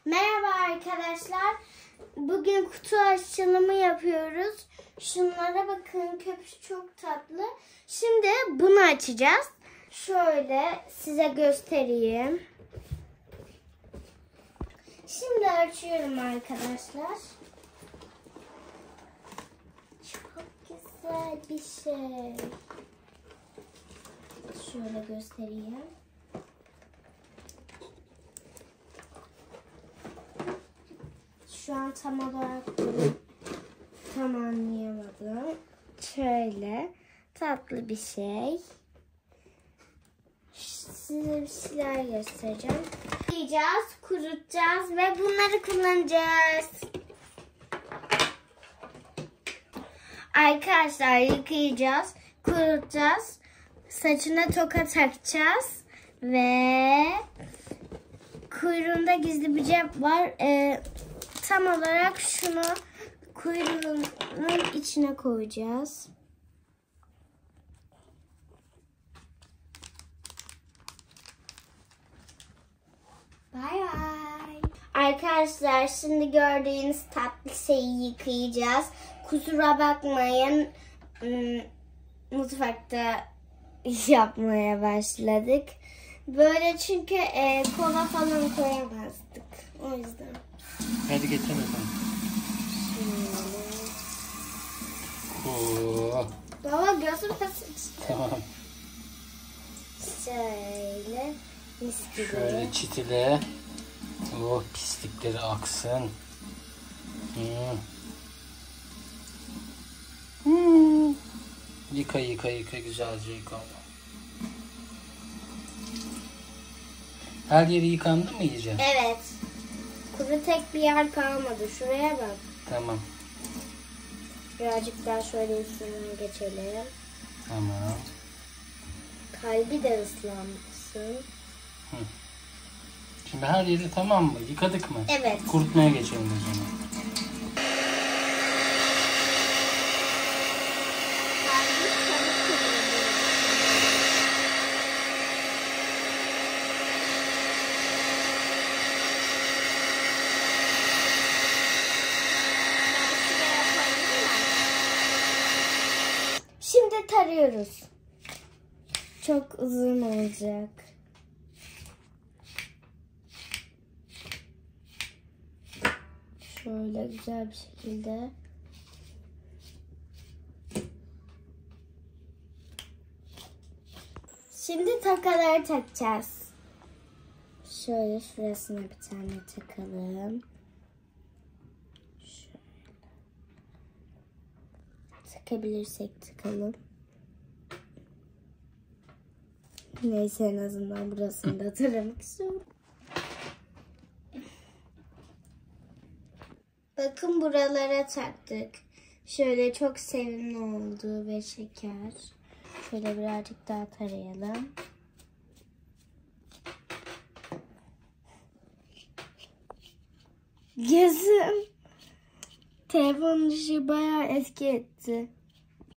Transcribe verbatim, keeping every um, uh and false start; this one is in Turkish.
Merhaba arkadaşlar. Bugün kutu açılımı yapıyoruz. Şunlara bakın, köpüş çok tatlı. Şimdi bunu açacağız. Şöyle size göstereyim. Şimdi açıyorum arkadaşlar. Çok güzel bir şey. Şöyle göstereyim. Şu an tam olarak bunu tam anlayamadım. Şöyle tatlı bir şey. Size bir şeyler göstereceğim. Yiyeceğiz, kurutacağız ve bunları kullanacağız. Arkadaşlar yıkayacağız, kurutacağız. Saçına toka takacağız ve kuyruğunda gizli bir cep var. Ee, tam olarak şunu kuyruğunun içine koyacağız. Bye bye. Arkadaşlar şimdi gördüğünüz tatlı şeyi yıkayacağız. Kusura bakmayın. Mutfakta iş yapmaya başladık. Böyle çünkü e, kola falan koyamazdık. O yüzden. Hadi geçelim bakalım. Oo. Baba gözüm sıçtı. Tamam. Şöyle mis gibi. Şöyle çitile. Oh, pislikleri aksın. Hmm. Hmm. Yıka yıka yıka güzelce yıka. Her yeri yıkandı mı iyice? Evet. Kuru tek bir yer kalmadı. Şuraya bak. Tamam. Birazcık daha şöyle üstünden geçelim. Tamam. Kalbi de ıslansın. Hı. Şimdi her yeri tamam mı? Yıkadık mı? Evet. Kurutmaya geçelim o zaman. Şimdi tarıyoruz. Çok uzun olacak. Şöyle güzel bir şekilde. Şimdi tokaları takacağız. Şöyle şurasına bir tane takalım. Şöyle. Takabilirsek takalım. Neyse en azından burasını da taramak istiyorum. Bakın buralara taktık. Şöyle çok sevimli oldu ve şeker. Şöyle birazcık daha tarayalım. Gözüm. Telefonun ışığı bayağı etki etti.